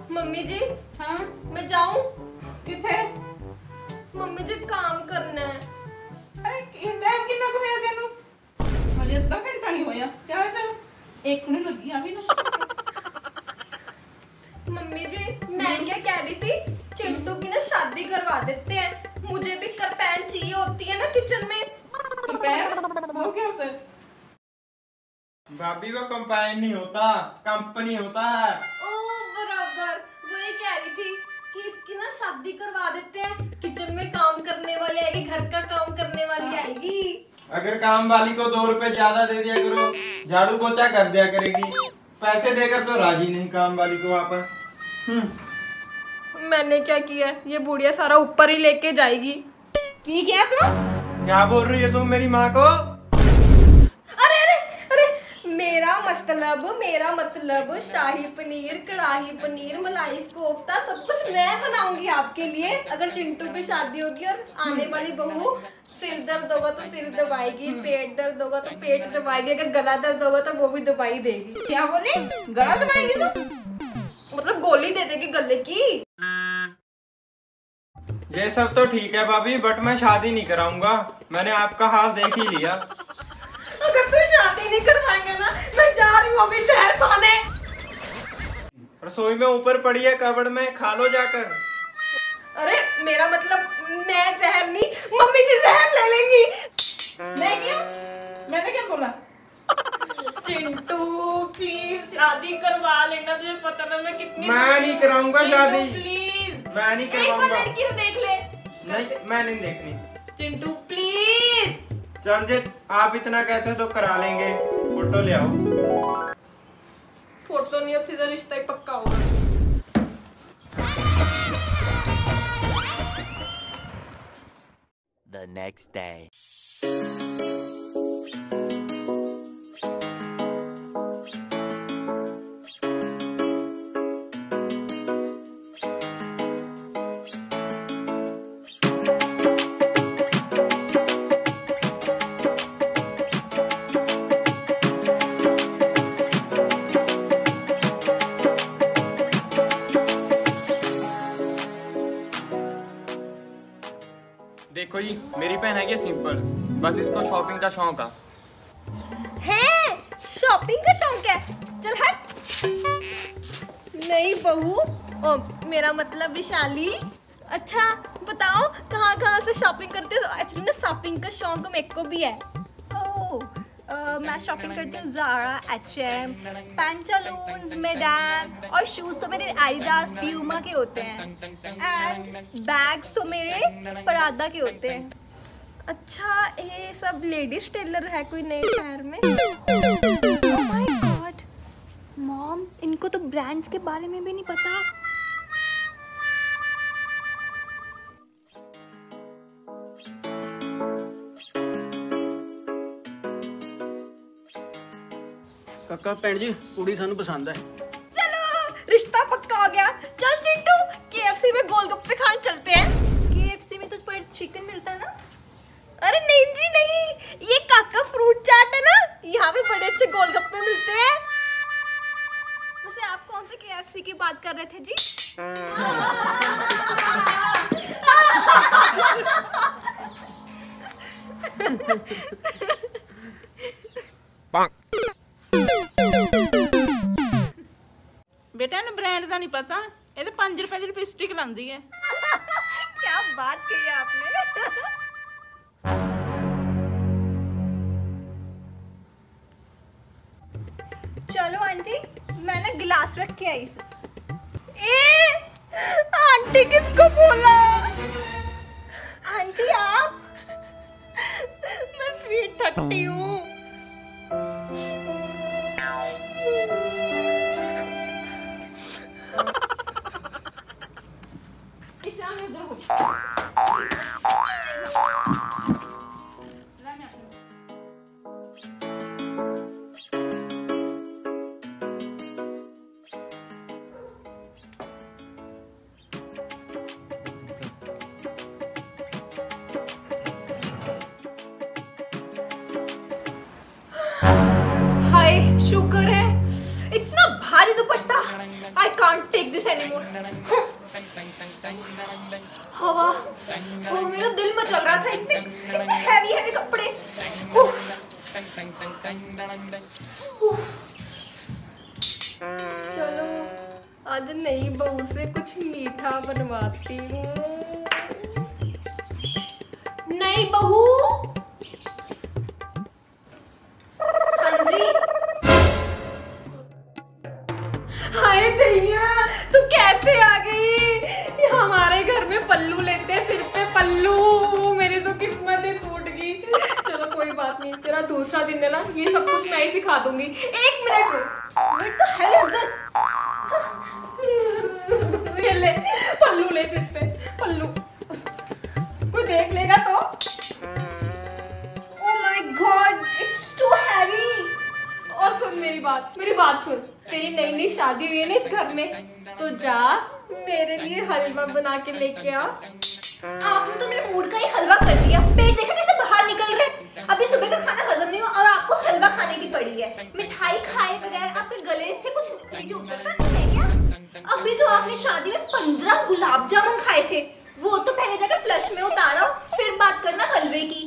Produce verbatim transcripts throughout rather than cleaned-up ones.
Mummy जी। हाँ मैं जाऊं? किथे? मम्मी जी काम करना है। अरे टाइम कितना को होया तेनू? अजे अद्धा घंटा नहीं होया। चल चल एक मिनट लगी अभी ना। मम्मी जी मैं क्या कह रही थी, चिंटू की ना शादी करवा देते हैं। मुझे भी करपैन चाहिए होती है ना किचन में। करपैन वो क्या होता है? भाभी वो कंपाइन नहीं होता, कंपनी होता है। ओ बराबर, वही कह रही थी कि इसकी ना शादी करवा देते हैं। किचन में काम करने वाली आएगी, घर का काम करने वाली आएगी। अगर काम वाली को दो रुपए ज्यादा दे दिया करो, झाड़ू पोछा कर दिया करेगी। पैसे देकर तो राजी नहीं काम वाली को वापस। मैंने क्या किया, ये बुढ़िया सारा ऊपर ही लेके जाएगी। की क्या तू? क्या बोल रही है तुम मेरी माँ को? अरे अरे अरे मेरा मतलब मेरा मतलब शाही पनीर, कढ़ाई पनीर, मलाई कोफ्ता सब कुछ मैं बनाऊंगी आपके लिए। अगर चिंटू की शादी होगी और आने वाली बहू सिर दर्द होगा तो सिर दबाएगी, पेट दर्द होगा तो पेट दबाएगी, अगर गला दर्द होगा तो वो भी दवाई देगी। क्या बोली? गला दबाएगी तू? मतलब गोली दे देगी गले की। ये सब तो ठीक है भाभी, बट मैं शादी नहीं कराऊंगा। मैंने आपका हाल देख ही लिया। अगर तू शादी नहीं करवाएंगे ना, मैं जा रही हूँ अभी जहर खाने। रसोई में ऊपर पड़ी है कबड़ में, खा लो जाकर। अरे मेरा मतलब मैं जहर नहीं, मम्मी जी जहर ले लेंगी। मैं क्या? मैंने क्या बोला? चिंटू प्लीज शादी करवा लेना, तुझे पता ना मैं कितनी। मैं नहीं कराऊंगा शादी। प्लीज मैं नहीं एक बार करवाऊंगा। लड़की तो देख ले। नहीं मैं नहीं देखनी। चिंटू प्लीज। चल जे आप इतना कहते हो तो करा लेंगे। फोटो ले आओ। फोटो नहीं, अब सीधा रिश्ता ही पक्का होगा। The next day. देखो जी, मेरी बहन है सिंपल, बस इसको शॉपिंग का शौक है। है शॉपिंग का शौक है? चल हट। नहीं बहू, ओ, मेरा मतलब विशाली। अच्छा बताओ कहाँ कहाँ से शॉपिंग करते हो? एक्चुअली ना शॉपिंग का शौक मेरे को भी है। ओह, uh, मैं शॉपिंग करती हूँ Zara, H M, Pantaloons, madam, और शूज़ तो मेरे एडिडास, प्यूमा के होते हैं, एंड बैग्स तो मेरे परादा के होते हैं। अच्छा ये सब लेडीज टेलर है कोई नए शहर में? ओह माय गॉड मॉम, इनको तो ब्रांड्स के बारे में भी नहीं पता। काका भैन जी कुड़ी सानू पसंद है। चलो रिश्ता पक्का हो गया। चल चिंटू के एफ सी में गोलगप्पे खाने चलते हैं। के एफ सी में तो पर चिकन मिलता है ना? अरे नहीं जी नहीं, ये काका फ्रूट चाट है ना, यहाँ पे बड़े अच्छे गोलगप्पे मिलते हैं। वैसे आप कौन से के एफ सी की बात कर रहे थे जी? बेटा ने ब्रांड का नहीं पता, ये तो पांच रुपए की लिपस्टिक लांदी है। क्या बात कही आपने। चलो आंटी, मैं ना गिलास रख के आई से। ए आंटी किसको बोला? आंटी आप? मैं स्वीट थर्टी हूँ। हाय शुक्र है, इतना भारी दुपट्टा, आई can't take this anymore. हवा, oh, मेरा दिल मचल रहा था, इतने इतने heavy heavy कपड़े. चलो आज नई बहू से कुछ मीठा बनवाती हूँ। नई बहू, हाँ जी. हाय दैया, तू कैसे आ गई? हमारे घर में पल्लू लेते हैं, सिर पे पल्लू। मेरी तो किस्मत ही फूट गई। चलो कोई बात नहीं, तेरा दूसरा दिन है ना, ये सब कुछ मैं ही सिखा दूंगी। एक मिनट रुक। What the hell is this? ये ले पल्लू, ले सिर पे पल्लू। कोई देख लेगा तो? Oh my God, it's too heavy. और सुन मेरी बात, मेरी बात सुन। तेरी नई नई शादी हुई है ना इस घर में, तो जा मेरे लिए हलवा बना के लेके आ। आपने तो मेरे मूड का ही हलवा कर दिया। पेट देखा कैसे बाहर निकल रहे। अभी सुबह का खाना हजम नहीं हुआ और आपको हलवा खाने की पड़ी है। मिठाई खाए बगैर आपके गले से कुछ नीचे उतरता नहीं है क्या? अभी तो आपने शादी में पंद्रह गुलाब जामुन खाए थे, वो तो पहले जाकर फ्लश में उतारो, फिर बात करना हलवे की।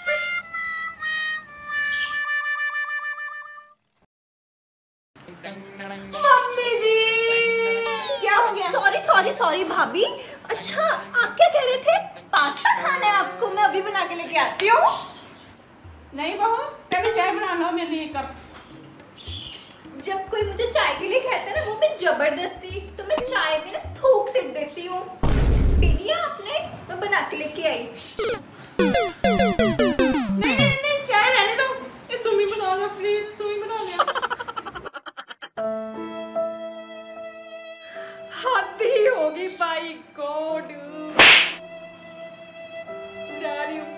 मम्मी जी, क्या हो गया? सॉरी सॉरी सॉरी भाभी। अच्छा आप क्या कह रहे थे? पास्ता खाना है आपको? मैं अभी बना के लेके आती हूँ। नहीं बहू, पहले चाय बना लो मेरे लिए एक कप। जब कोई मुझे चाय के लिए कहता है ना, वो भी जबरदस्ती, तो मैं चाय में ना थूक सिट देती हूँ। पी लिया आपने? मैं बना के लेके आई। नहीं नहीं नहीं, चाय रहने दो, ये तुम ही बना लो प्लीज, तुम ही बना लिया। हद ही होगी भाई गॉड। जा रही हूँ।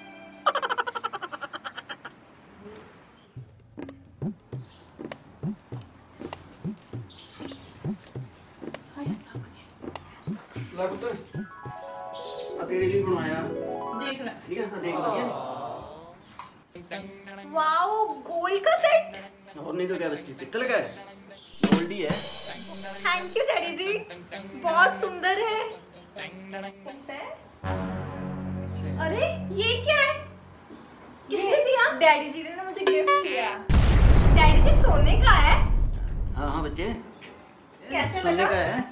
ला पुत्र, आ तेरे लिए बनवाया। देख रहा। ठीक है, हाँ देख लिया। वाओ, गोल्ड का सेट। और नहीं तो क्या बच्ची, पित्तल का है, गोल्ड ही है। थैंक यू डैडी जी, बहुत सुंदर है। अरे ये क्या है? किसने दिया? डैडी जी ने ना मुझे गिफ्ट किया। डैडी जी सोने का है? हाँ हाँ बच्चे, कैसे सोने लगा? का है।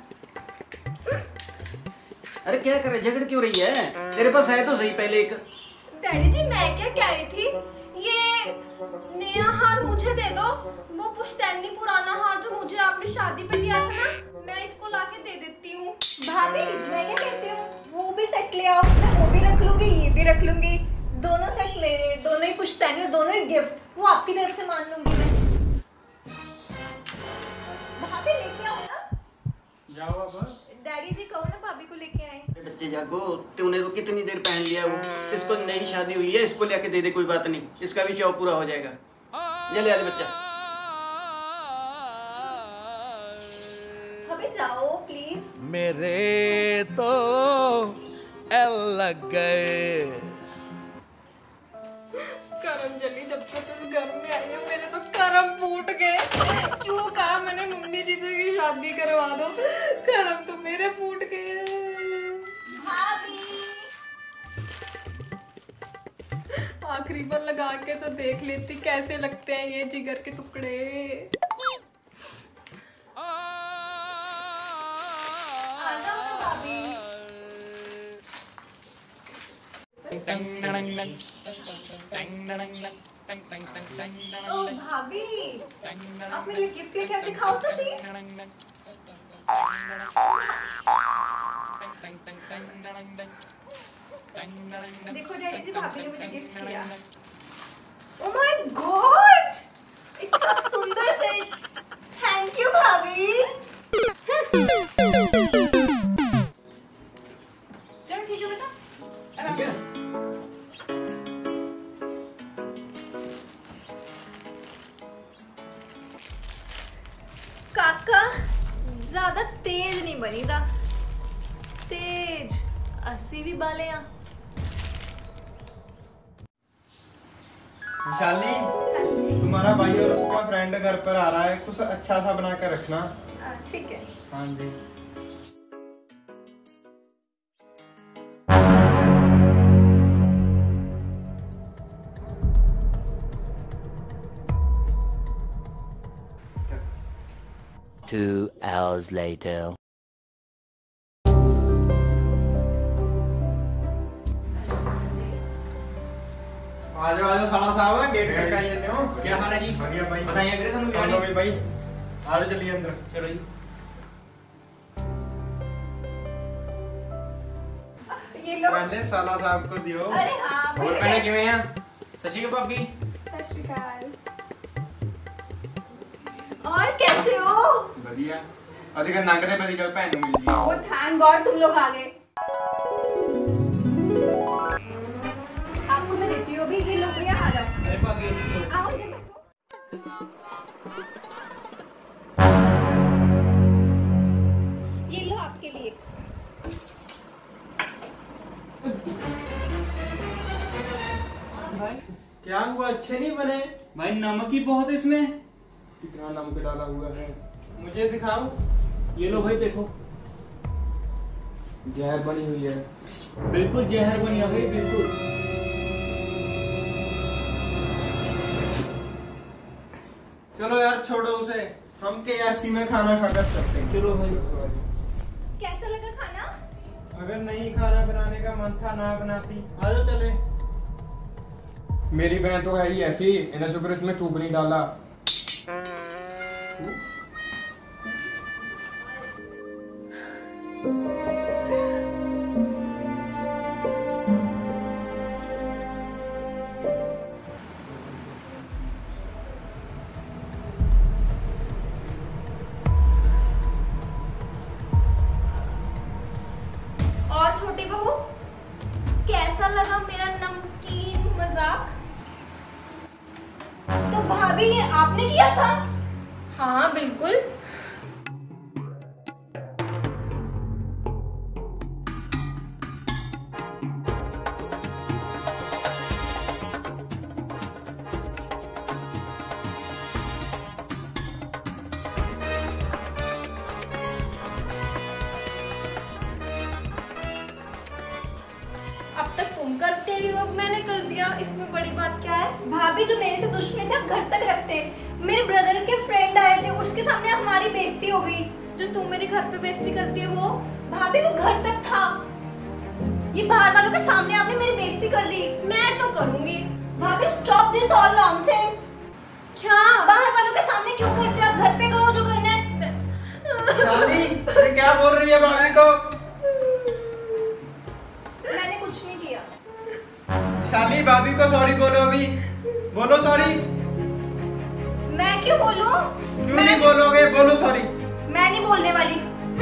अरे क्या करे, झगड़ क्यों रही है? तेरे पास है तो सही पहले एक। डैडी जी मैं क्या कह रही थी, ये नया हार मुझे दे दो। वो पुश्तैनी पुराना हार जो मुझे आपने शादी पे दिया था ना, मैं इसको लाके दे देती हूँ। भाभी मैं क्या कहती हूँ, वो भी सेट ले आओ, मैं वो भी रख लूंगी, ये भी रख लूंगी। दोनों सेट मेरे, दोनों ही पुश्तैनी और दोनों ही गिफ्ट, वो आपकी तरफ से मान लूंगी मैं। भाभी लेके आओ ना। जाओ अब। डैडी जी कहो ना भाभी को लेके आए। अरे बच्चे जागो, तूने तो कितनी देर पहन लिया वो। इसको नई शादी हुई है, इसको लेके दे दे, कोई बात नहीं, इसका भी चौक पूरा हो जाएगा। जल्दी आ बच्चा। भाभी जाओ प्लीज। मेरे तो एल लग गए। करम जली, जब से तुम घर में आई हो मेरे तो करम फूट गए। क्यों कहा मैंने मम्मी जी से कि शादी करवा दो, करम तो मेरे फूट गए। भाभी आखिरी बार लगा के तो देख लेती कैसे लगते हैं ये जिगर के टुकड़े। आ जाओ ना भाभी। ओ भाभी, आप मेरे लिए गिफ्ट लेके आए, दिखाओ तो सही। देखो डैडी जी, भाभी ने मुझे गिफ्ट किया। ओ माय गॉड, इतना सुंदर सेट। थैंक यू भाभी। चलो ठीक है बेटा, आराम ठीक है? से। काका ज्यादा तेज नहीं बनी था, तेज अस्सी भी बाले यहाँ। विशाली, तुम्हारा भाई और उसका फ्रेंड घर पर आ रहा है, कुछ अच्छा सा बना कर रखना। ठीक है। हाँ जी। Two hours later. आजो आजो साला साहब गेट खड़काई जन्ने हो। क्या हाल है जी? बढ़िया भाई। बताइए अग्रे थानू क्या चलो हाल भी भाई आजो चलिए अंदर। चलो जी। ये लो। पहले साला साहब को दियो। अरे हाँ और भैया, पहले किवें हैं? सत श्री अकाल भाभी। सत श्री अकाल। और कैसे हो? बढ़िया। ਅਸੀਂ ਕਿ ਨੰਗ ਦੇ ਬਲੀ ਚਲ ਭੈਣ ਨੂੰ ਮਿਲ ਜੀ। वो थैंक गॉड तुम लोग आ गए। आपको मैं देती हूँ अभी, ये लो भैया आ जाओ। अरे भाभी आओ इधर बैठो। ये लो आपके लिए। क्या हुआ, अच्छे नहीं बने? भाई नमक ही बहुत है इसमें। कितना नमक डाला हुआ है। मुझे दिखाओ। ये लो भाई देखो, जहर बनी हुई है। बिल्कुल जहर बनी है भाई, बिल्कुल। चलो यार छोड़ो उसे, हम के यासी में खाना खाकर चलते हैं। चलो भाई। कैसा लगा खाना? अगर नहीं खाना बनाने का मन था ना बनाती। आजो चले। मेरी बहन तो है ही ऐसी, इन्हें शुक्र इसमें थूक नहीं डाला। और छोटी बहू, कैसा लगा मेरा नमकीन मजाक? तो भाभी ये आपने किया था? हाँ बिल्कुल। अब तक तुम करते ही हो, अब मैंने कर दिया, इसमें बड़ी बात क्या है? भाभी जो मेरे से दुश्मनी थे आप घर तक रखते। मेरे ब्रदर के फ्रेंड आए थे, उसके सामने हमारी बेइज्जती हो गई। जो तू मेरे घर पे बेइज्जती करती है वो? भाभी वो घर तक था, ये बाहर वालों के सामने आपने मेरी बेइज्जती कर दी। मैं तो करूंगी। भाभी स्टॉप दिस ऑल नॉनसेंस। क्या? बाहर वालों के सामने क्यों करते हो? आप घर पे करो जो करना है। शाली ये क्या बोल रही है भाभी को? मैंने कुछ नहीं किया। शाली भाभी को सॉरी बोलो अभी, बोलो सॉरी। मैं क्यों बोलूं? क्यों मैं नहीं बोलोगे? बोलो सॉरी। मैं नहीं बोलने वाली।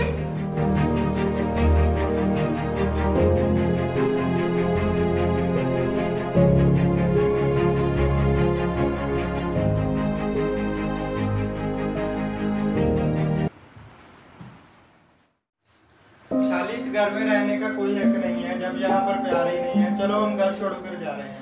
शाली इस घर में रहने का कोई हक नहीं है जब यहाँ पर प्यार ही नहीं है। चलो हम घर छोड़कर जा रहे हैं।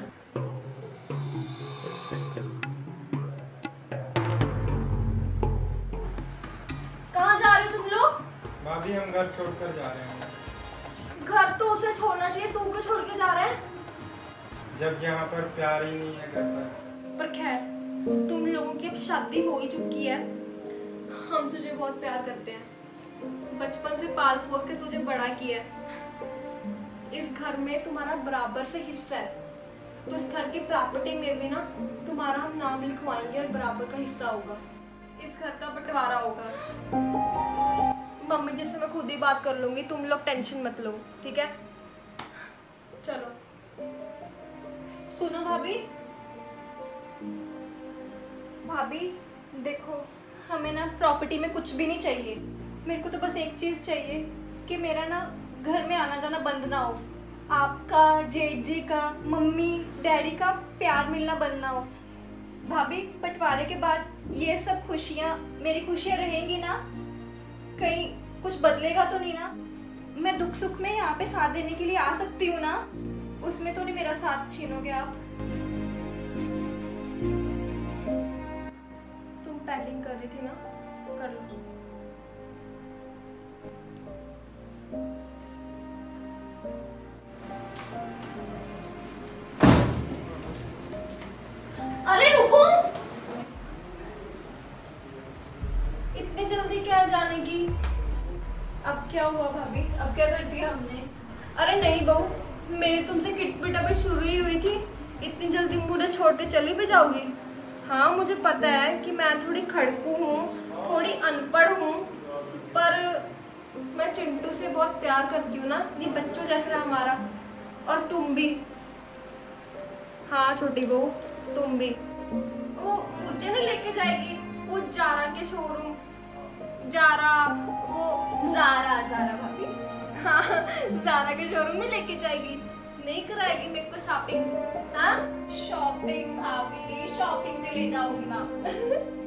कहाँ जा रहे हो तुम लोग? भाभी हम घर छोड़कर जा रहे हैं। घर तो उसे छोड़ना चाहिए, तू क्यों छोड़ के जा रहा है? जब यहाँ पर प्यार ही नहीं है घर पर। पर खैर, तुम लोगों की अब शादी हो ही चुकी है। हम तुझे बहुत प्यार करते हैं, बचपन से पाल पोस के तुझे बड़ा किया है। इस घर में तुम्हारा बराबर से हिस्सा है, तो इस घर की प्रॉपर्टी में भी ना तुम्हारा हम नाम लिखवाएंगे और बराबर का हिस्सा होगा। इस घर का बंटवारा होगा। मम्मी जी से मैं खुद ही बात कर लूंगी, तुम लोग टेंशन मत लो, ठीक है? चलो। सुनो भाभी, भाभी देखो, हमें ना प्रॉपर्टी में कुछ भी नहीं चाहिए। मेरे को तो बस एक चीज चाहिए कि मेरा ना घर में आना जाना बंद ना हो। आपका, जेठ जी का, मम्मी डैडी का प्यार मिलना बंद ना हो। भाभी बंटवारे के बाद ये सब खुशियाँ, मेरी खुशियाँ रहेंगी ना? कहीं कुछ बदलेगा तो नहीं ना? मैं दुख सुख में यहाँ पे साथ देने के लिए आ सकती हूँ ना? उसमें तो नहीं मेरा साथ छीनोगे आप? तुम पैकिंग कर रही थी ना, कर लो। क्या हुआ भाभी, अब क्या कर दिया हमने? अरे नहीं बहू, मेरी तुमसे किटपिट अभी शुरू ही हुई थी, इतनी जल्दी मुझे छोड़ के चली भी जाओगी? हाँ मुझे पता है कि मैं थोड़ी खड़कू हूँ, थोड़ी अनपढ़ हूँ, पर मैं चिंटू से बहुत प्यार करती हूँ ना, ये बच्चों जैसा है हमारा। और तुम भी, हाँ छोटी बहू तुम भी। वो मुझे ना लेके जाएगी वो जारा के शोरूम, जारा वो ज़ारा ज़ारा भाभी। हाँ जारा के शोरूम में लेके जाएगी, नहीं कराएगी मेरे को शॉपिंग? हाँ शॉपिंग भाभी, शॉपिंग में ले जाऊंगी ना।